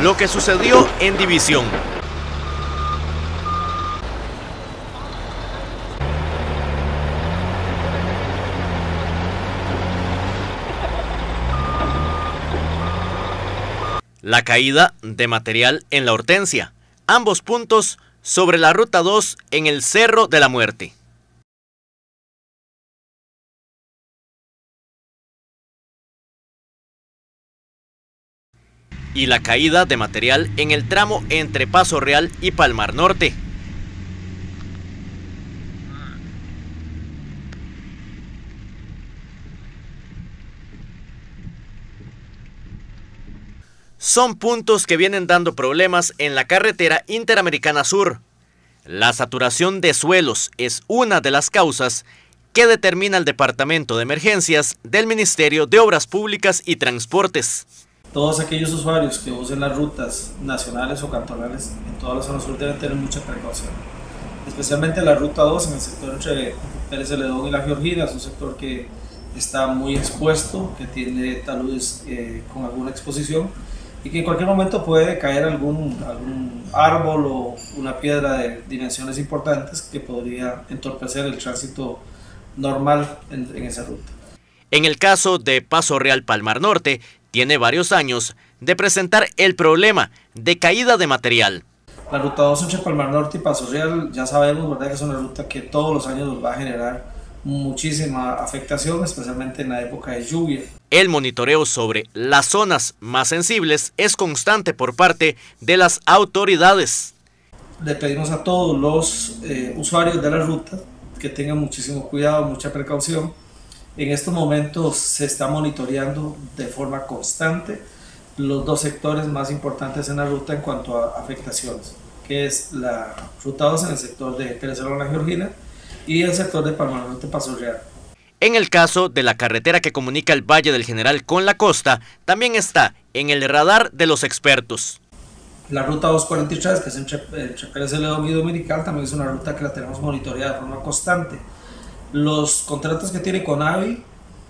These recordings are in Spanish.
lo que sucedió en División. La caída de material en La Hortensia, ambos puntos sobre la Ruta 2 en el Cerro de la Muerte. Y la caída de material en el tramo entre Paso Real y Palmar Norte. Son puntos que vienen dando problemas en la carretera Interamericana Sur. La saturación de suelos es una de las causas que determina el Departamento de Emergencias del Ministerio de Obras Públicas y Transportes. Todos aquellos usuarios que usen las rutas nacionales o cantonales en toda la zona sur deben tener mucha precaución. Especialmente la Ruta 2 en el sector entre Pérez Celedón y La Georgina, es un sector que está muy expuesto, que tiene taludes con alguna exposición y que en cualquier momento puede caer algún árbol o una piedra de dimensiones importantes que podría entorpecer el tránsito normal en esa ruta. En el caso de Paso Real Palmar Norte, tiene varios años de presentar el problema de caída de material. La Ruta 2 entre Palmar Norte y Paso Real ya sabemos, ¿verdad?, que es una ruta que todos los años nos va a generar muchísima afectación, especialmente en la época de lluvia. El monitoreo sobre las zonas más sensibles es constante por parte de las autoridades. Le pedimos a todos los usuarios de la ruta que tengan muchísimo cuidado, mucha precaución. En estos momentos se está monitoreando de forma constante los dos sectores más importantes en la ruta en cuanto a afectaciones, que es la Ruta 2 en el sector de Pérez Celedón, La Georgina, y el sector de Palmar Norte, Paso Real. En el caso de la carretera que comunica el Valle del General con la costa, también está en el radar de los expertos. La Ruta 243, que es entre Pérez Celedón y Dominical, también es una ruta que la tenemos monitoreada de forma constante. Los contratos que tiene Conavi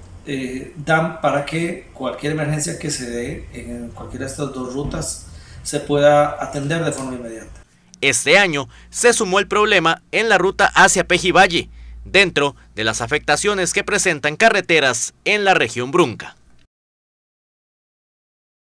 dan para que cualquier emergencia que se dé en cualquiera de estas dos rutas se pueda atender de forma inmediata. Este año se sumó el problema en la ruta hacia Pejivalle, dentro de las afectaciones que presentan carreteras en la región Brunca.